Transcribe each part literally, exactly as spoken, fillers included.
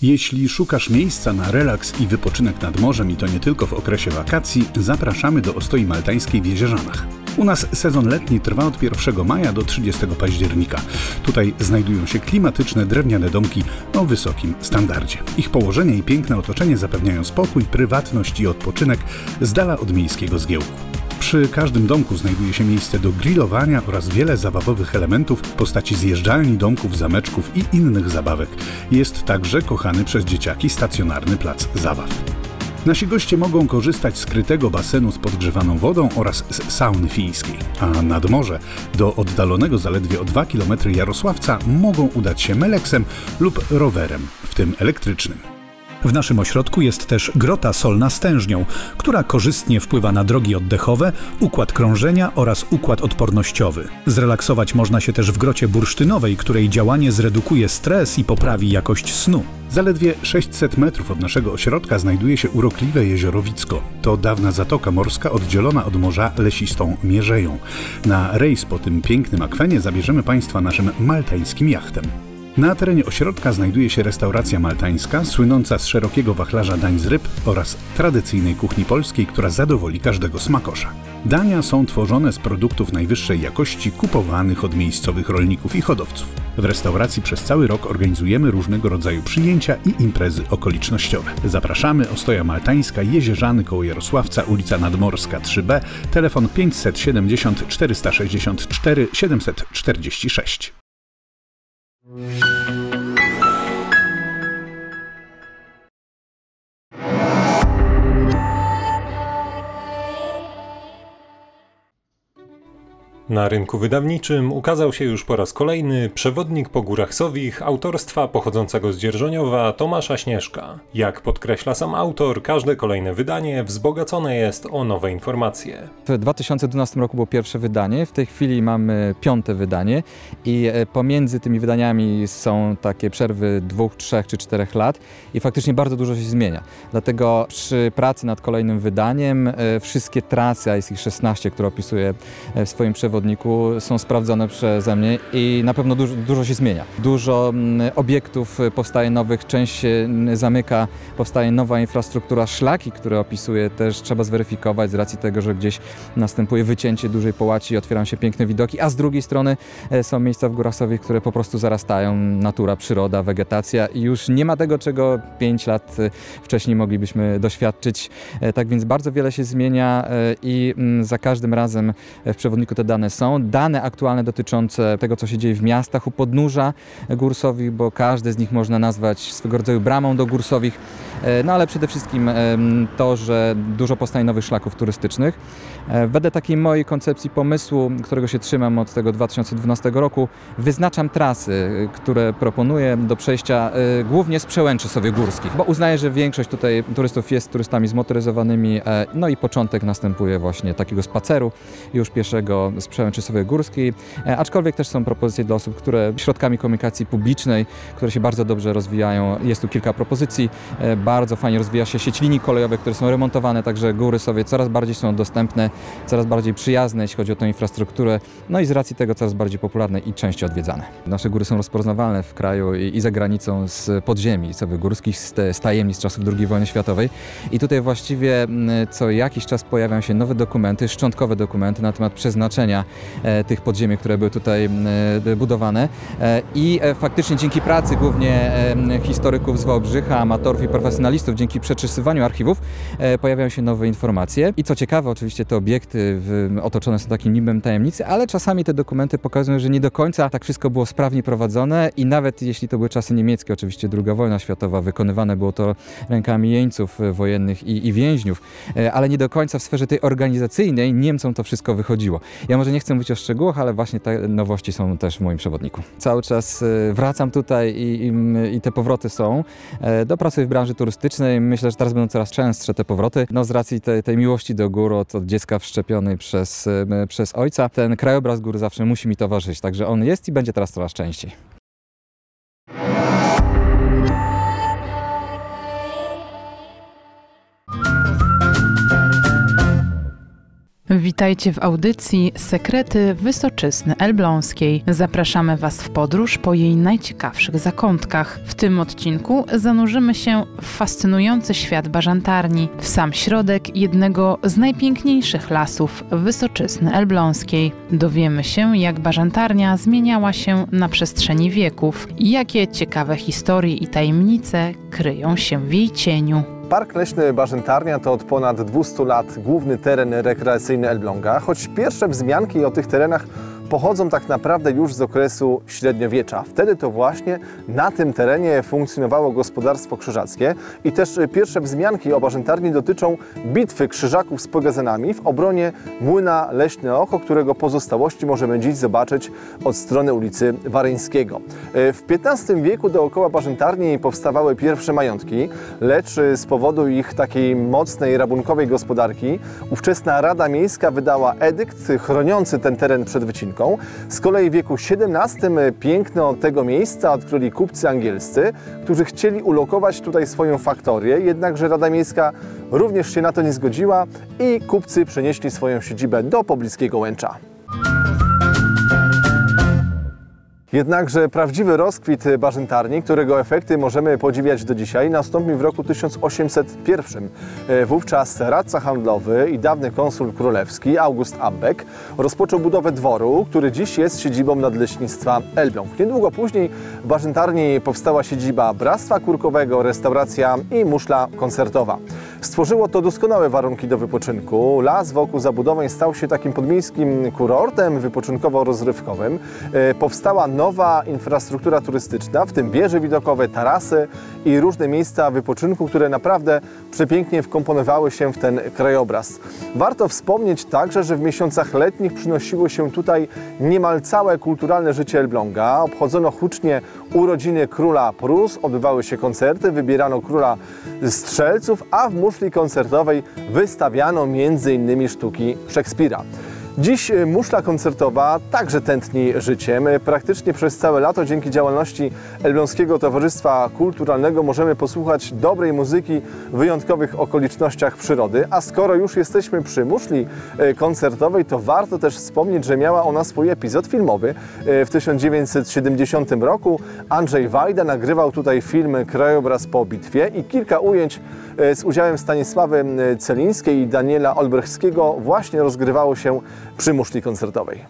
Jeśli szukasz miejsca na relaks i wypoczynek nad morzem i to nie tylko w okresie wakacji, zapraszamy do Ostoi Maltańskiej w Jezierzanach. U nas sezon letni trwa od pierwszego maja do trzydziestego października. Tutaj znajdują się klimatyczne drewniane domki o wysokim standardzie. Ich położenie i piękne otoczenie zapewniają spokój, prywatność i odpoczynek z dala od miejskiego zgiełku. Przy każdym domku znajduje się miejsce do grillowania oraz wiele zabawowych elementów w postaci zjeżdżalni, domków, zameczków i innych zabawek. Jest także kochany przez dzieciaki stacjonarny plac zabaw. Nasi goście mogą korzystać z krytego basenu z podgrzewaną wodą oraz z sauny fińskiej. A nad morze, do oddalonego zaledwie o dwa kilometry Jarosławca, mogą udać się meleksem lub rowerem, w tym elektrycznym. W naszym ośrodku jest też grota solna z tężnią, która korzystnie wpływa na drogi oddechowe, układ krążenia oraz układ odpornościowy. Zrelaksować można się też w grocie bursztynowej, której działanie zredukuje stres i poprawi jakość snu. Zaledwie sześćset metrów od naszego ośrodka znajduje się urokliwe jezioro Wicko. To dawna zatoka morska oddzielona od morza lesistą Mierzeją. Na rejs po tym pięknym akwenie zabierzemy Państwa naszym maltańskim jachtem. Na terenie ośrodka znajduje się restauracja maltańska, słynąca z szerokiego wachlarza dań z ryb oraz tradycyjnej kuchni polskiej, która zadowoli każdego smakosza. Dania są tworzone z produktów najwyższej jakości kupowanych od miejscowych rolników i hodowców. W restauracji przez cały rok organizujemy różnego rodzaju przyjęcia i imprezy okolicznościowe. Zapraszamy, Ostoja Maltańska, Jezierzany koło Jarosławca, ulica Nadmorska trzy B, telefon pięćset siedemdziesiąt czterysta sześćdziesiąt cztery siedemset czterdzieści sześć. Na rynku wydawniczym ukazał się już po raz kolejny Przewodnik po Górach Sowich autorstwa pochodzącego z Dzierżoniowa Tomasza Śnieżka. Jak podkreśla sam autor, każde kolejne wydanie wzbogacone jest o nowe informacje. W dwa tysiące dwunastym roku było pierwsze wydanie, w tej chwili mamy piąte wydanie i pomiędzy tymi wydaniami są takie przerwy dwóch, trzech czy czterech lat i faktycznie bardzo dużo się zmienia. Dlatego przy pracy nad kolejnym wydaniem wszystkie trasy, a jest ich szesnaście, które opisuję w swoim przewodniku, są sprawdzone przeze mnie i na pewno dużo, dużo się zmienia. Dużo obiektów powstaje nowych, część się zamyka, powstaje nowa infrastruktura, szlaki, które opisuję, też trzeba zweryfikować z racji tego, że gdzieś następuje wycięcie dużej połaci i otwierają się piękne widoki, a z drugiej strony są miejsca w Górach Sowich, które po prostu zarastają, natura, przyroda, wegetacja i już nie ma tego, czego pięć lat wcześniej moglibyśmy doświadczyć. Tak więc bardzo wiele się zmienia i za każdym razem w przewodniku te dane są. Dane aktualne dotyczące tego, co się dzieje w miastach u podnóża Gór Sowich, bo każde z nich można nazwać swego rodzaju bramą do Gór Sowich. No ale przede wszystkim to, że dużo powstaje nowych szlaków turystycznych. Wedle takiej mojej koncepcji pomysłu, którego się trzymam od tego dwa tysiące dwunastego roku, wyznaczam trasy, które proponuję do przejścia głównie z przełęczy sowiegórskich, bo uznaję, że większość tutaj turystów jest turystami zmotoryzowanymi, no i początek następuje właśnie takiego spaceru już pieszego z przełęczy sowiegórskiej, aczkolwiek też są propozycje dla osób, które środkami komunikacji publicznej, które się bardzo dobrze rozwijają. Jest tu kilka propozycji. Bardzo fajnie rozwija się sieć linii kolejowych, które są remontowane, także Góry Sowie coraz bardziej są dostępne, coraz bardziej przyjazne, jeśli chodzi o tę infrastrukturę, no i z racji tego coraz bardziej popularne i częściej odwiedzane. Nasze góry są rozpoznawalne w kraju i, i za granicą z podziemi sowiegórskich, z, z tajemnic czasów drugiej wojny światowej i tutaj właściwie co jakiś czas pojawiają się nowe dokumenty, szczątkowe dokumenty na temat przeznaczenia e, tych podziemi, które były tutaj e, budowane e, i e, faktycznie dzięki pracy głównie e, historyków z Wałbrzycha, amatorów i profesjonalistów, dzięki przeczysywaniu archiwów e, pojawiają się nowe informacje i co ciekawe, oczywiście te obiekty w, otoczone są takim nimbem tajemnicy, ale czasami te dokumenty pokazują, że nie do końca tak wszystko było sprawnie prowadzone i nawet jeśli to były czasy niemieckie, oczywiście druga wojna światowa, wykonywane było to rękami jeńców wojennych i, i więźniów, e, ale nie do końca w sferze tej organizacyjnej Niemcom to wszystko wychodziło. Ja może nie chcę mówić o szczegółach, ale właśnie te nowości są też w moim przewodniku. Cały czas wracam tutaj i, i, i te powroty są. Do pracy w branży turystycznej myślę, że teraz będą coraz częstsze te powroty. No z racji tej, tej miłości do gór od, od dziecka wszczepionej przez, przez ojca, ten krajobraz gór zawsze musi mi towarzyszyć, także on jest i będzie teraz coraz częściej. Witajcie w audycji Sekrety Wysoczyzny Elbląskiej. Zapraszamy Was w podróż po jej najciekawszych zakątkach. W tym odcinku zanurzymy się w fascynujący świat Bażantarni, w sam środek jednego z najpiękniejszych lasów Wysoczyzny Elbląskiej. Dowiemy się, jak Bażantarnia zmieniała się na przestrzeni wieków i jakie ciekawe historie i tajemnice kryją się w jej cieniu. Park Leśny Bażantarnia to od ponad dwustu lat główny teren rekreacyjny Elbląga, choć pierwsze wzmianki o tych terenach pochodzą tak naprawdę już z okresu średniowiecza. Wtedy to właśnie na tym terenie funkcjonowało gospodarstwo krzyżackie i też pierwsze wzmianki o Bażantarni dotyczą bitwy krzyżaków z Pogazanami w obronie młyna Leśne Oko, którego pozostałości możemy dziś zobaczyć od strony ulicy Waryńskiego. W piętnastym wieku dookoła Bażantarni powstawały pierwsze majątki, lecz z powodu ich takiej mocnej rabunkowej gospodarki ówczesna Rada Miejska wydała edykt chroniący ten teren przed wycinką. Z kolei w wieku siedemnastym piękno tego miejsca odkryli kupcy angielscy, którzy chcieli ulokować tutaj swoją faktorię, jednakże Rada Miejska również się na to nie zgodziła i kupcy przenieśli swoją siedzibę do pobliskiego Łęcza. Jednakże prawdziwy rozkwit Bażantarni, którego efekty możemy podziwiać do dzisiaj, nastąpił w roku tysiąc osiemset pierwszym. Wówczas radca handlowy i dawny konsul królewski August Abbeck rozpoczął budowę dworu, który dziś jest siedzibą Nadleśnictwa Elbląg. Niedługo później w Bażantarni powstała siedziba Bractwa Kurkowego, restauracja i muszla koncertowa. Stworzyło to doskonałe warunki do wypoczynku. Las wokół zabudowań stał się takim podmiejskim kurortem wypoczynkowo-rozrywkowym. Powstała nowa infrastruktura turystyczna, w tym wieże widokowe, tarasy i różne miejsca wypoczynku, które naprawdę przepięknie wkomponowały się w ten krajobraz. Warto wspomnieć także, że w miesiącach letnich przynosiło się tutaj niemal całe kulturalne życie Elbląga. Obchodzono hucznie urodziny króla Prus, odbywały się koncerty, wybierano króla strzelców, a w muszli koncertowej wystawiano między innymi sztuki Szekspira. Dziś muszla koncertowa także tętni życiem. Praktycznie przez całe lato dzięki działalności Elbląskiego Towarzystwa Kulturalnego możemy posłuchać dobrej muzyki w wyjątkowych okolicznościach przyrody. A skoro już jesteśmy przy muszli koncertowej, to warto też wspomnieć, że miała ona swój epizod filmowy. W tysiąc dziewięćset siedemdziesiątym roku Andrzej Wajda nagrywał tutaj film Krajobraz po bitwie i kilka ujęć z udziałem Stanisławy Celińskiej i Daniela Olbrychskiego właśnie rozgrywało się przy muszli koncertowej.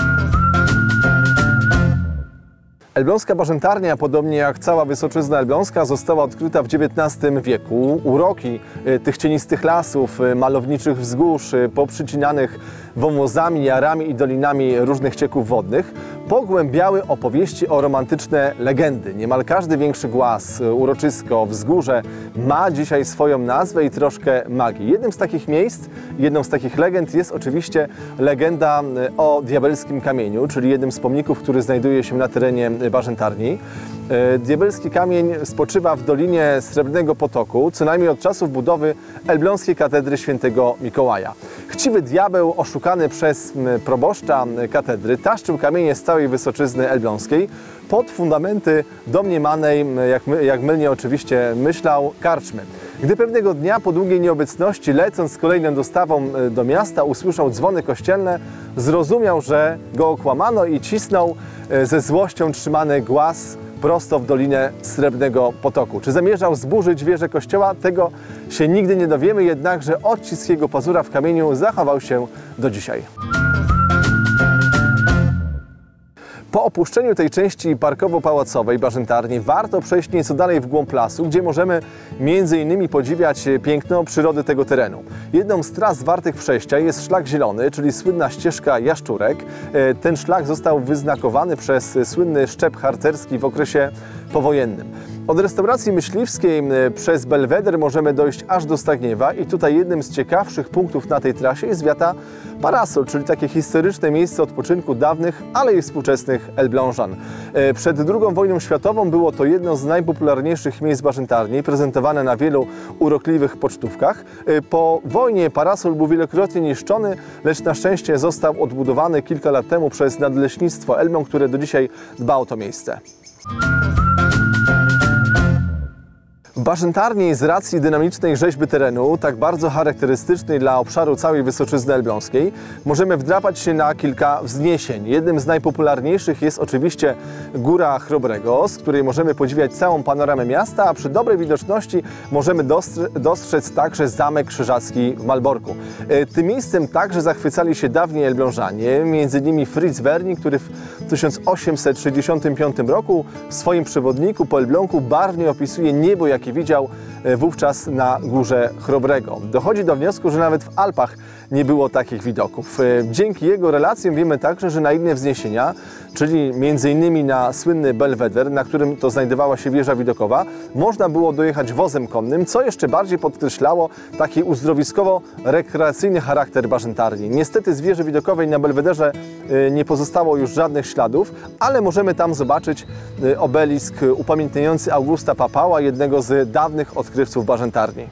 Elbląska Bażantarnia, podobnie jak cała Wysoczyzna Elbląska, została odkryta w dziewiętnastym wieku. Uroki tych cienistych lasów, malowniczych wzgórz, poprzycinanych wąwozami, jarami i dolinami różnych cieków wodnych, pogłębiały opowieści o romantyczne legendy. Niemal każdy większy głaz, uroczysko, wzgórze ma dzisiaj swoją nazwę i troszkę magii. Jednym z takich miejsc, jedną z takich legend jest oczywiście legenda o Diabelskim Kamieniu, czyli jednym z pomników, który znajduje się na terenie Bażantarni. Diabelski Kamień spoczywa w Dolinie Srebrnego Potoku, co najmniej od czasów budowy Elbląskiej Katedry Świętego Mikołaja. Chciwy diabeł, oszukany przez proboszcza katedry, taszczył kamienie z całej Wysoczyzny Elbląskiej pod fundamenty domniemanej, jak, my, jak mylnie oczywiście myślał, karczmy. Gdy pewnego dnia po długiej nieobecności, lecąc z kolejną dostawą do miasta, usłyszał dzwony kościelne, zrozumiał, że go okłamano i cisnął ze złością trzymany głaz prosto w Dolinę Srebrnego Potoku. Czy zamierzał zburzyć wieżę kościoła? Tego się nigdy nie dowiemy, jednakże odcisk jego pazura w kamieniu zachował się do dzisiaj. Po opuszczeniu tej części parkowo-pałacowej Bażantarni warto przejść nieco dalej w głąb lasu, gdzie możemy między innymi podziwiać piękno przyrody tego terenu. Jedną z tras wartych przejścia jest szlak zielony, czyli słynna ścieżka Jaszczurek. Ten szlak został wyznakowany przez słynny szczep harcerski w okresie powojennym. Od restauracji myśliwskiej przez Belweder możemy dojść aż do Stagniewa i tutaj jednym z ciekawszych punktów na tej trasie jest wiata Parasol, czyli takie historyczne miejsce odpoczynku dawnych, ale i współczesnych Elblążan. Przed drugą wojną światową było to jedno z najpopularniejszych miejsc Bażantarni, prezentowane na wielu urokliwych pocztówkach. Po wojnie Parasol był wielokrotnie niszczony, lecz na szczęście został odbudowany kilka lat temu przez Nadleśnictwo Elbląg, które do dzisiaj dba o to miejsce. W W Bażyntarni z racji dynamicznej rzeźby terenu, tak bardzo charakterystycznej dla obszaru całej Wysoczyzny Elbląskiej, możemy wdrapać się na kilka wzniesień. Jednym z najpopularniejszych jest oczywiście Góra Chrobrego, z której możemy podziwiać całą panoramę miasta, a przy dobrej widoczności możemy dostrzec także Zamek Krzyżacki w Malborku. Tym miejscem także zachwycali się dawni Elblążanie, między innymi Fritz Werni, który w tysiąc osiemset sześćdziesiątym piątym roku w swoim przewodniku po Elblągu barwnie opisuje niebo, jakie widział wówczas na Górze Chrobrego. Dochodzi do wniosku, że nawet w Alpach nie było takich widoków. Dzięki jego relacjom wiemy także, że na inne wzniesienia, czyli między innymi na słynny Belweder, na którym to znajdowała się wieża widokowa, można było dojechać wozem konnym, co jeszcze bardziej podkreślało taki uzdrowiskowo-rekreacyjny charakter Bażyntarni. Niestety z wieży widokowej na Belwederze nie pozostało już żadnych śladów, ale możemy tam zobaczyć obelisk upamiętniający Augusta Papała, jednego z dawnych odkrywców Bażyntarni.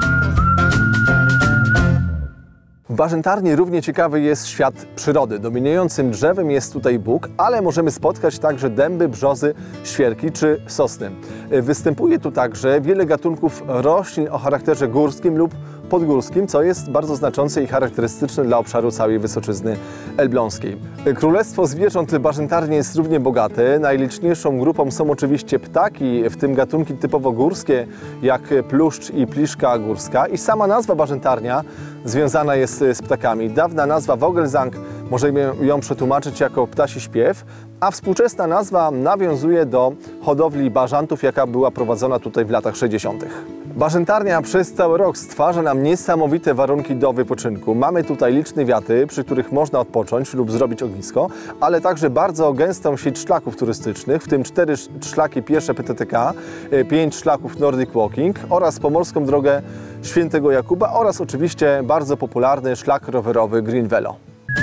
W Bażyntarni równie ciekawy jest świat przyrody. Dominującym drzewem jest tutaj bóg, ale możemy spotkać także dęby, brzozy, świerki czy sosny. Występuje tu także wiele gatunków roślin o charakterze górskim lub podgórskim, co jest bardzo znaczące i charakterystyczne dla obszaru całej Wysoczyzny Elbląskiej. Królestwo zwierząt Bażyntarni jest równie bogate. Najliczniejszą grupą są oczywiście ptaki, w tym gatunki typowo górskie, jak pluszcz i pliszka górska. I sama nazwa Bażyntarnia związana jest z ptakami. Dawna nazwa Vogelsang możemy ją przetłumaczyć jako ptasi śpiew, a współczesna nazwa nawiązuje do hodowli bażantów, jaka była prowadzona tutaj w latach sześćdziesiątych. Bażyntarnia przez cały rok stwarza nam niesamowite warunki do wypoczynku. Mamy tutaj liczne wiaty, przy których można odpocząć lub zrobić ognisko, ale także bardzo gęstą sieć szlaków turystycznych, w tym cztery szlaki piesze P T T K, pięć szlaków Nordic Walking oraz pomorską drogę Świętego Jakuba oraz oczywiście bardzo popularny szlak rowerowy Green Velo.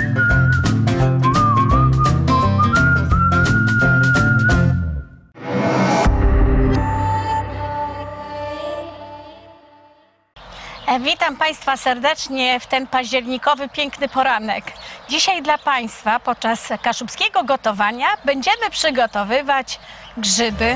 Witam Państwa serdecznie w ten październikowy, piękny poranek. Dzisiaj dla Państwa podczas kaszubskiego gotowania będziemy przygotowywać grzyby.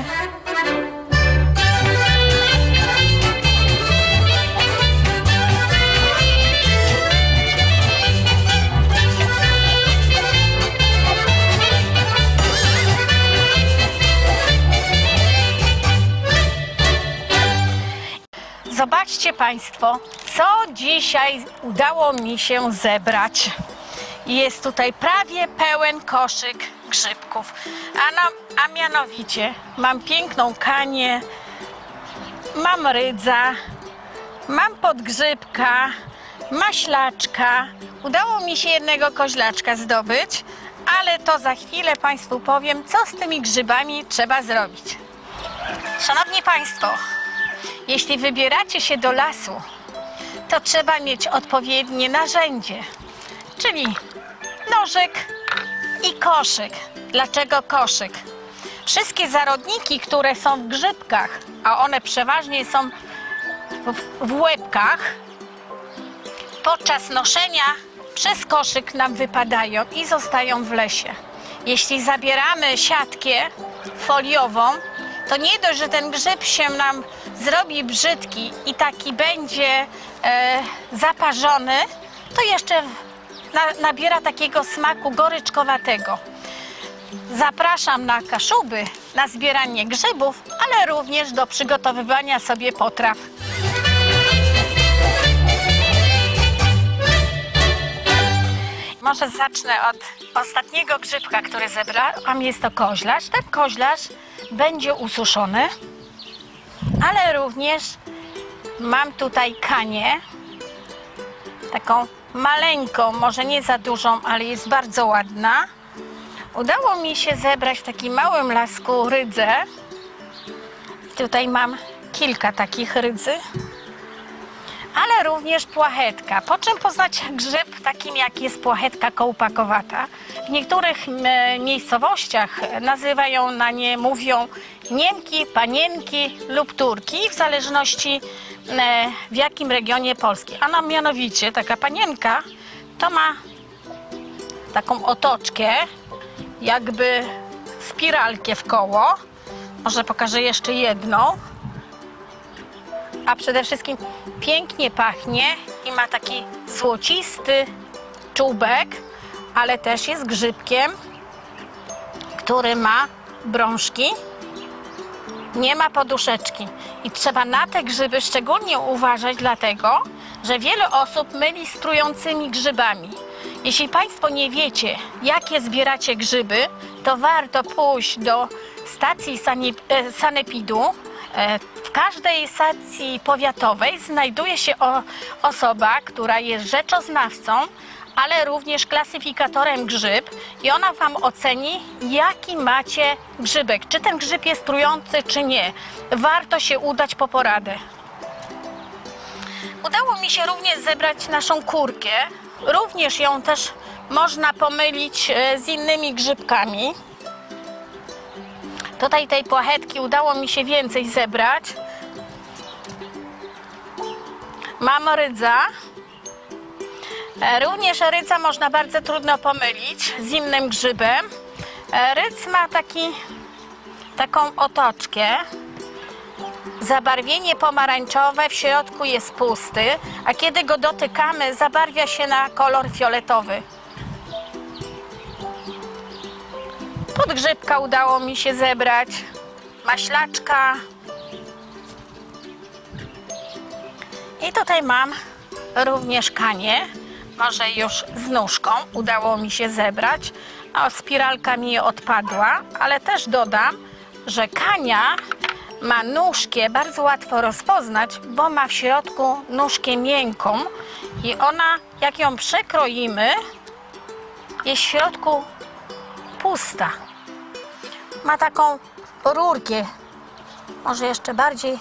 Zobaczcie Państwo, co dzisiaj udało mi się zebrać. Jest tutaj prawie pełen koszyk grzybków, a, na, a mianowicie mam piękną kanię, mam rydza, mam podgrzybka, maślaczka. Udało mi się jednego koźlaczka zdobyć, ale to za chwilę Państwu powiem, co z tymi grzybami trzeba zrobić. Szanowni Państwo, jeśli wybieracie się do lasu, to trzeba mieć odpowiednie narzędzie, czyli nożyk i koszyk. Dlaczego koszyk? Wszystkie zarodniki, które są w grzybkach, a one przeważnie są w, w łebkach, podczas noszenia przez koszyk nam wypadają i zostają w lesie. Jeśli zabieramy siatkę foliową, to nie dość, że ten grzyb się nam zrobi brzydki i taki będzie e, zaparzony, to jeszcze na, nabiera takiego smaku goryczkowatego. Zapraszam na Kaszuby, na zbieranie grzybów, ale również do przygotowywania sobie potraw. Może zacznę od ostatniego grzybka, który zebrałam. Jest to koźlarz. Ten koźlarz będzie ususzony, ale również mam tutaj kanię, taką maleńką, może nie za dużą, ale jest bardzo ładna. Udało mi się zebrać w takim małym lasku rydzę. Tutaj mam kilka takich rydzy, ale również płachetka. Po czym poznać grzyb takim, jak jest płachetka kołpakowata. W niektórych miejscowościach nazywają na nie, mówią niemki, panienki lub turki, w zależności w jakim regionie Polski. A no, mianowicie taka panienka to ma taką otoczkę, jakby spiralkę w koło. Może pokażę jeszcze jedną. a przede wszystkim pięknie pachnie i ma taki złocisty czubek, ale też jest grzybkiem, który ma brążki, nie ma poduszeczki. I trzeba na te grzyby szczególnie uważać, dlatego że wiele osób myli z trującymi grzybami. Jeśli Państwo nie wiecie, jakie zbieracie grzyby, to warto pójść do stacji sanepidu. W każdej stacji powiatowej znajduje się osoba, która jest rzeczoznawcą, ale również klasyfikatorem grzyb i ona Wam oceni, jaki macie grzybek. Czy ten grzyb jest trujący, czy nie. Warto się udać po poradę. Udało mi się również zebrać naszą kurkę. Również ją też można pomylić z innymi grzybkami. Tutaj tej płachetki udało mi się więcej zebrać. Mam rydza. Również rydza można bardzo trudno pomylić z innym grzybem. Rydz ma taki, taką otoczkę. Zabarwienie pomarańczowe, w środku jest pusty, a kiedy go dotykamy, zabarwia się na kolor fioletowy. Podgrzybka udało mi się zebrać, maślaczka. I tutaj mam również kanię, może już z nóżką udało mi się zebrać. O, spiralka mi odpadła, ale też dodam, że kania ma nóżkę bardzo łatwo rozpoznać, bo ma w środku nóżkę miękką i ona, jak ją przekroimy, jest w środku pusta. Ma taką rurkę, może jeszcze bardziej,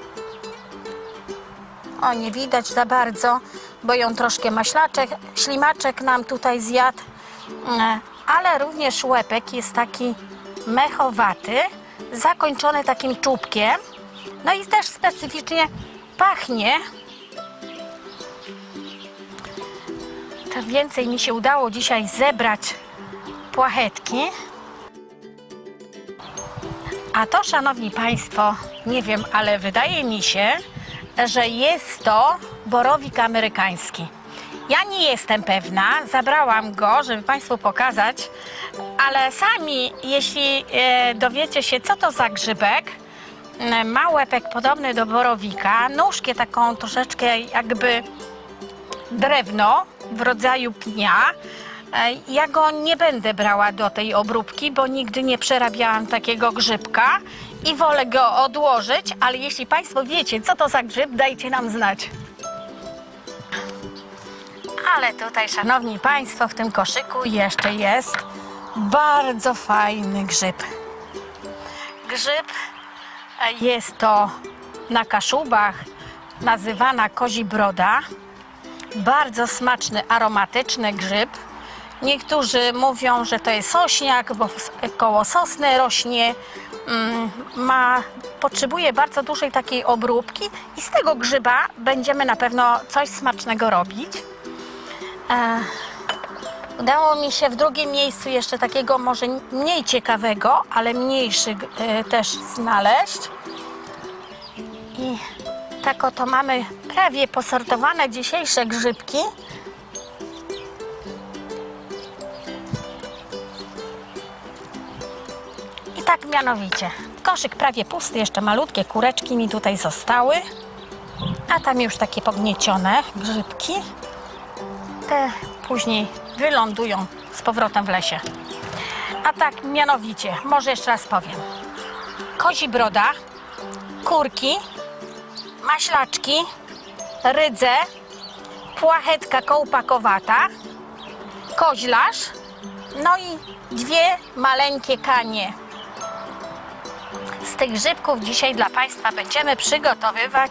o, nie widać za bardzo, bo ją troszkę maślaczek, ślimaczek nam tutaj zjadł, ale również łepek jest taki mechowaty, zakończony takim czubkiem, no i też specyficznie pachnie. To więcej mi się udało dzisiaj zebrać płachetki. A to, szanowni Państwo, nie wiem, ale wydaje mi się, że jest to borowik amerykański. Ja nie jestem pewna, zabrałam go, żeby Państwu pokazać, ale sami, jeśli e, dowiecie się, co to za grzybek, e, ma łepek podobny do borowika, nóżkę taką troszeczkę jakby drewno w rodzaju pnia. E, ja go nie będę brała do tej obróbki, bo nigdy nie przerabiałam takiego grzybka i wolę go odłożyć, ale jeśli Państwo wiecie, co to za grzyb, dajcie nam znać. Ale tutaj, szanowni Państwo, w tym koszyku jeszcze jest bardzo fajny grzyb. Grzyb jest to na Kaszubach nazywana kozi broda. Bardzo smaczny, aromatyczny grzyb. Niektórzy mówią, że to jest sośniak, bo koło sosny rośnie. Ma, potrzebuje bardzo dużej takiej obróbki i z tego grzyba będziemy na pewno coś smacznego robić. E, udało mi się w drugim miejscu jeszcze takiego może mniej ciekawego, ale mniejszy e, też znaleźć. I tak oto mamy prawie posortowane dzisiejsze grzybki. I tak mianowicie. Koszyk prawie pusty, jeszcze malutkie kureczki mi tutaj zostały. A tam już takie pogniecione grzybki. Te później wylądują z powrotem w lesie. A tak mianowicie, może jeszcze raz powiem. Kozi broda, kurki, maślaczki, rydze, płachetka kołpakowata, koźlarz, no i dwie maleńkie kanie. Z tych grzybków dzisiaj dla Państwa będziemy przygotowywać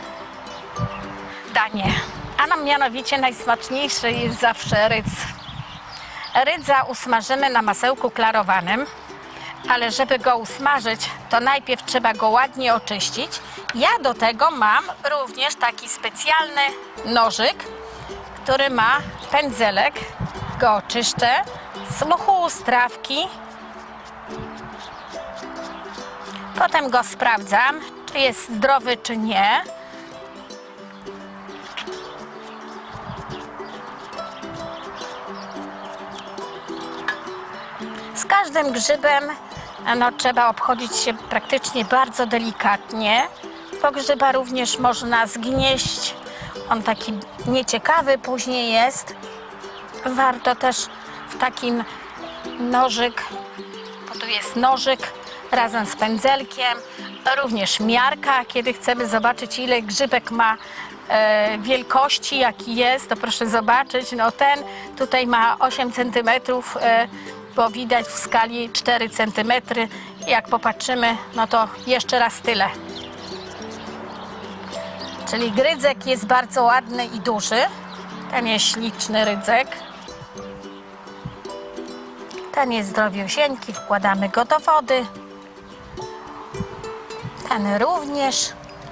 danie. A nam mianowicie najsmaczniejszy jest zawsze rydz. Rydza usmażymy na masełku klarowanym, ale żeby go usmażyć, to najpierw trzeba go ładnie oczyścić. Ja do tego mam również taki specjalny nożyk, który ma pędzelek. Go oczyszczę z muchu, z trawki. Potem go sprawdzam, czy jest zdrowy, czy nie. Z każdym grzybem no, trzeba obchodzić się praktycznie bardzo delikatnie, bo grzyba również można zgnieść. On taki nieciekawy później jest. Warto też w takim nożyk, bo tu jest nożyk razem z pędzelkiem, również miarka, kiedy chcemy zobaczyć, ile grzybek ma e, wielkości, jaki jest, to proszę zobaczyć. No ten tutaj ma osiem centymetrów, e, bo widać w skali cztery centymetry. Jak popatrzymy, no to jeszcze raz tyle. Czyli rydzyk jest bardzo ładny i duży. Ten jest śliczny rydzyk. Ten jest zdrowiusieńki, wkładamy go do wody. Ten również.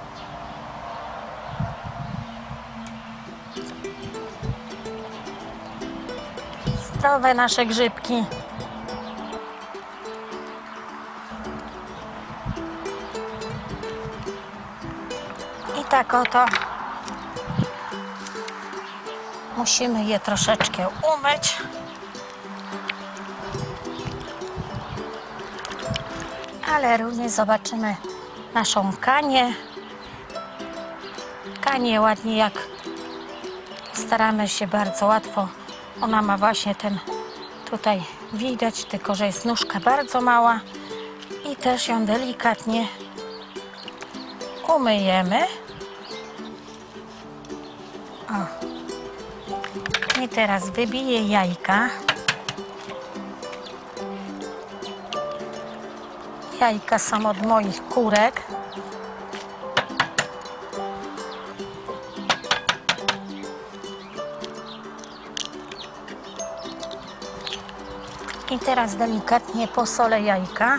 Zdrowe nasze grzybki. I tak oto musimy je troszeczkę umyć. Ale również zobaczymy naszą kanię. Kanię ładnie, jak staramy się bardzo łatwo. Ona ma właśnie ten, tutaj widać, tylko że jest nóżka bardzo mała i też ją delikatnie umyjemy. O. I teraz wybiję jajka. Jajka są od moich kurek. I teraz delikatnie posolę jajka.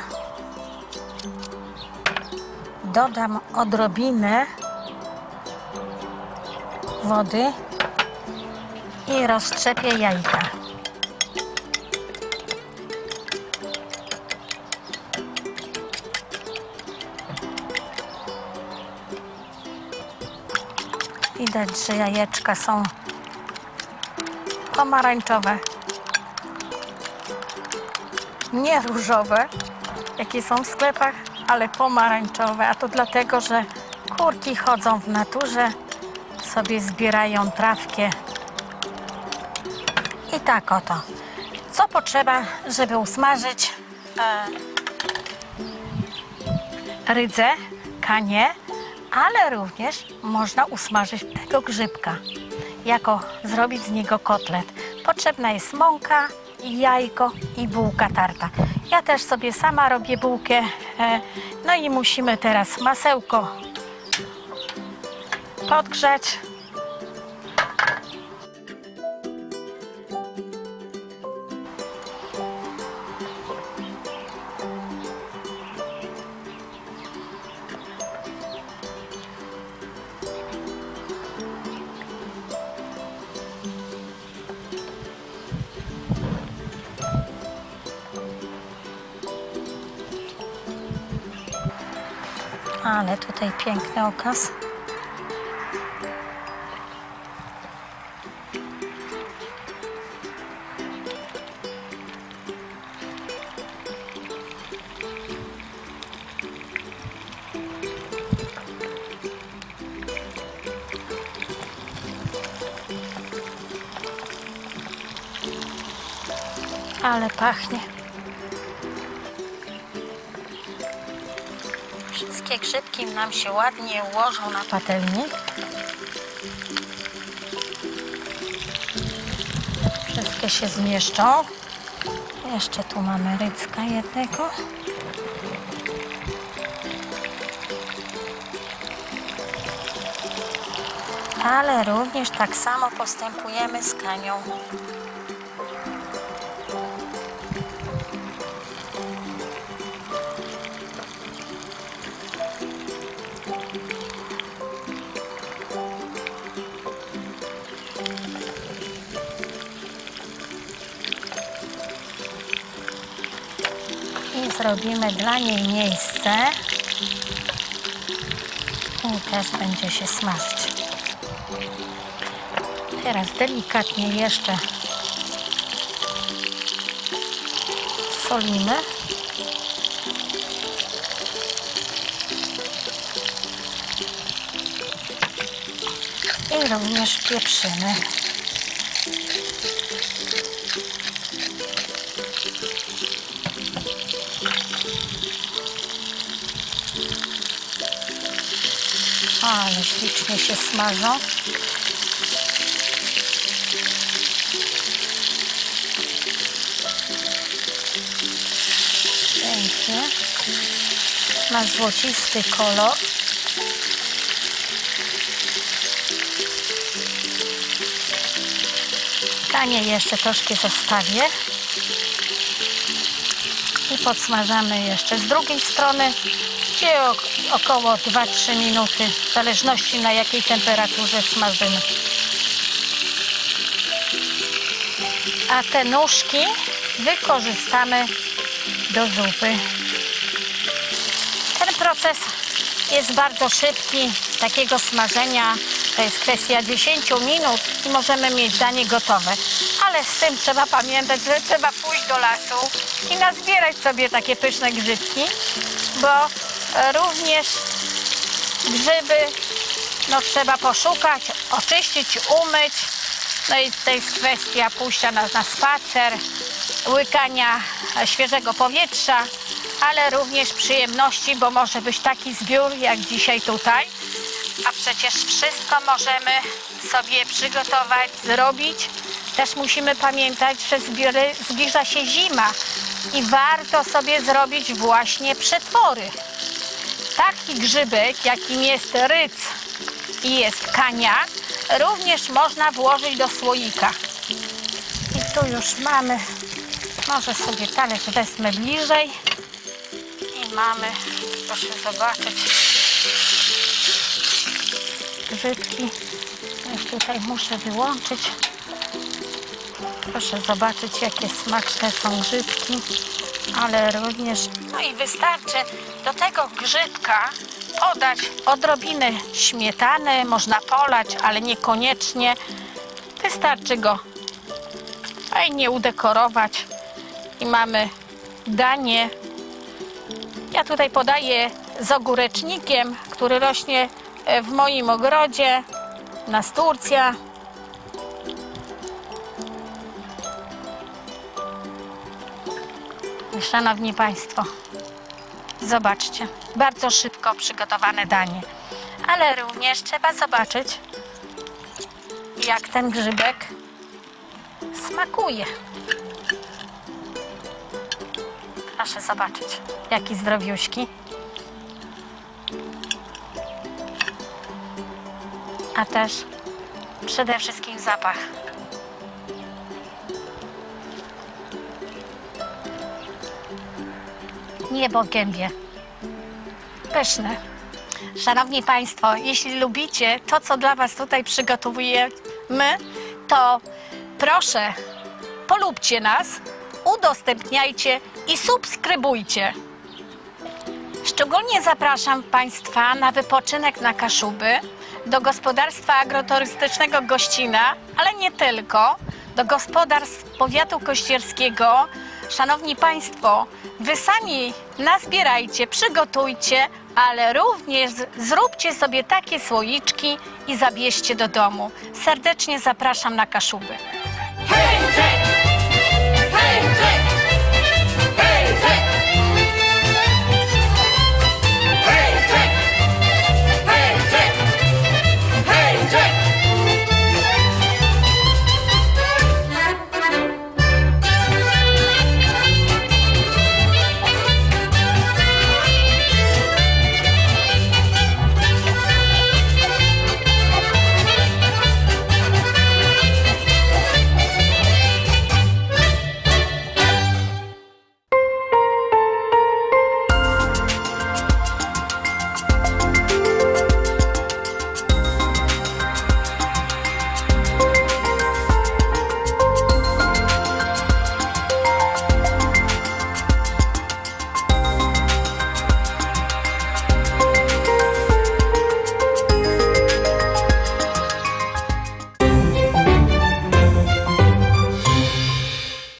Dodam odrobinę wody i rozszczepię jajka. Widać, że jajeczka są pomarańczowe, nie różowe, jakie są w sklepach, ale pomarańczowe. A to dlatego, że kurki chodzą w naturze, sobie zbierają trawkę. I tak oto. Co potrzeba, żeby usmażyć e, rydzę, kanię, ale również można usmażyć tego grzybka, jako zrobić z niego kotlet. Potrzebna jest mąka, jajko i bułka tarta. Ja też sobie sama robię bułkę. No i musimy teraz masełko podgrzać. Ale tutaj piękny okaz. Ale pachnie. Wszystkie grzybki nam się ładnie ułożą na patelni. Wszystkie się zmieszczą. Jeszcze tu mamy rydzka jednego. Ale również tak samo postępujemy z kanią. I zrobimy dla niej miejsce i też będzie się smażyć. Teraz delikatnie jeszcze Solimy. I również pieprzymy. Ale ślicznie się smażą. Pięknie. Ma złocisty kolor. Kanie jeszcze troszkę zostawię. I podsmażamy jeszcze z drugiej strony, gdzie około dwa trzy minuty, w zależności na jakiej temperaturze smażymy. A te nóżki wykorzystamy do zupy. Ten proces jest bardzo szybki, takiego smażenia to jest kwestia dziesięciu minut i możemy mieć danie gotowe. Ale z tym trzeba pamiętać, że trzeba pójść do lasu i nazbierać sobie takie pyszne grzybki, bo również grzyby no, trzeba poszukać, oczyścić, umyć. No i to jest kwestia pójścia na, na spacer, łykania świeżego powietrza, ale również przyjemności, bo może być taki zbiór jak dzisiaj tutaj. A przecież wszystko możemy sobie przygotować, zrobić. Też musimy pamiętać, że zbiory, zbliża się zima i warto sobie zrobić właśnie przetwory. Taki grzybek, jakim jest ryc i jest kania, również można włożyć do słoika. I tu już mamy, może sobie talerz wezmę bliżej i mamy, proszę zobaczyć, grzybki. Już tutaj muszę wyłączyć. Proszę zobaczyć, jakie smaczne są grzybki, ale również, no i wystarczy do tego grzybka podać odrobinę śmietany, można polać, ale niekoniecznie. Wystarczy go fajnie udekorować i mamy danie. Ja tutaj podaję z ogórecznikiem, który rośnie w moim ogrodzie, nasturcja. Szanowni Państwo, zobaczcie, bardzo szybko przygotowane danie, ale również trzeba zobaczyć, jak ten grzybek smakuje. Proszę zobaczyć, jaki zdrowiuśki. A też przede wszystkim zapach. Niebo gębie. Pyszne. Szanowni Państwo, jeśli lubicie to, co dla Was tutaj przygotowujemy, to proszę, polubcie nas, udostępniajcie i subskrybujcie. Szczególnie zapraszam Państwa na wypoczynek na Kaszuby, do gospodarstwa agroturystycznego Gościna, ale nie tylko, do gospodarstw powiatu kościerskiego. Szanowni Państwo, Wy sami nazbierajcie, przygotujcie, ale również zróbcie sobie takie słoiczki i zabierzcie do domu. Serdecznie zapraszam na Kaszuby.